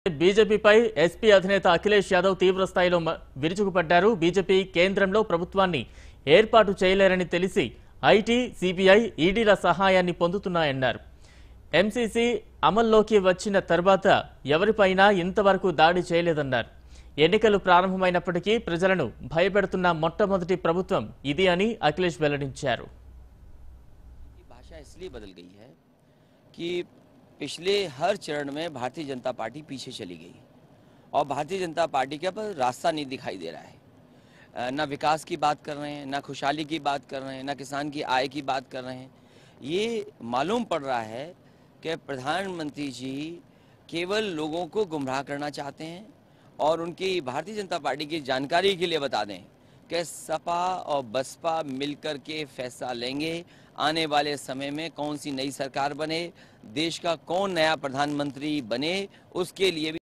బీజేపీపై SP అధినేత అఖిలేష్ యాదవ్ తీవ్ర స్థాయిలో విరుచుకుపడ్డారు. బీజేపీ కేంద్రంలో ప్రభుత్వాన్ని ఏర్పాటు చేయలేరని తెలిసి ఐటీ, CBI, ఈడీల సహాయాన్ని పొందుతున్నాయన్నారు. ఎంసీసీ అమల్లోకి వచ్చిన తర్వాత ఎవరిపైనా ఇంతవరకు దాడి చేయలేదన్నారు. ఎన్నికలు ప్రారంభమైనప్పటికీ ప్రజలను భయపెడుతున్న మొట్టమొదటి ప్రభుత్వం ఇది అని అఖిలేష్ వెల్లడించారు. भाषा इसलिए बदल गई है कि पिछले हर चरण में भारतीय जनता पार्टी पीछे चली गई और भारतीय जनता पार्टी के पर रास्ता नहीं दिखाई दे रहा है। ना विकास की बात कर रहे हैं, ना खुशहाली की बात कर रहे हैं, ना किसान की आय की बात कर रहे हैं। ये मालूम पड़ रहा है कि प्रधानमंत्री जी केवल लोगों को गुमराह करना चाहते हैं और उनकी भारतीय जनता पार्टी की जानकारी के लिए बता दें कि सपा और बसपा मिलकर के फैसला लेंगे आने वाले समय में कौन सी नई सरकार बने, देश का कौन नया प्रधानमंत्री बने, उसके लिए भी